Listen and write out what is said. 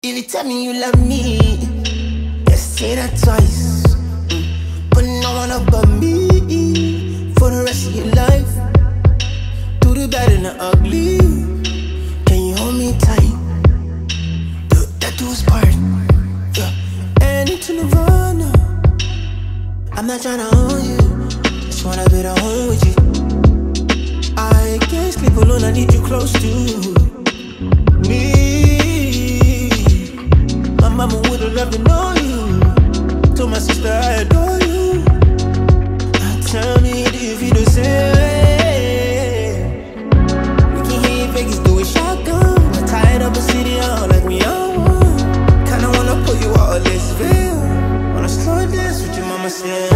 If you tell me you love me, just say that twice. But no one above me for the rest of your life. Do the bad and the ugly. Can you hold me tight? That dude's part. Yeah. And into Nirvana. I'm not tryna own you, just wanna be the home with you. I can't sleep alone, I need you close to me. My mama would've loved to know you. Told my sister I adore you. Now tell me if you the same. We can hear your Vegas do it shotgun. We're tied up a city all like we on one. Kinda wanna pull you out of this veil. Wanna slow dance with your mama said.